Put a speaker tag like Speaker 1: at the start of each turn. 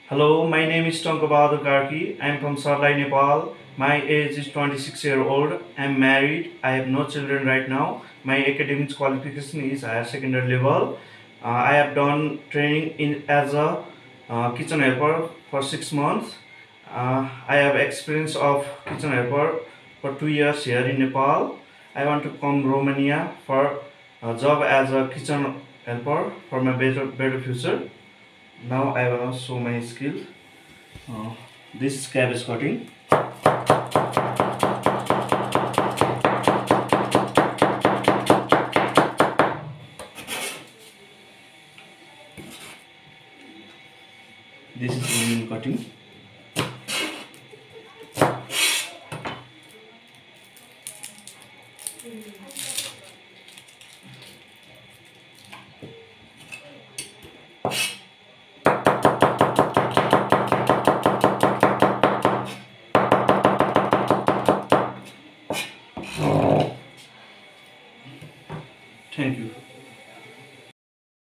Speaker 1: Hello, my name is Tanka Bahadur Karki. I am from Saraswoti, Nepal. My age is 26-year-old. I am married. I have no children right now. My academic qualification is higher secondary level. I have done training in as a kitchen helper for 6 months. I have experience of kitchen helper for 2 years here in Nepal. I want to come Romania for a job as a kitchen helper for my better future. Now I have so many skills. Uh, this is cabbage cutting. This is onion cutting. Thank you.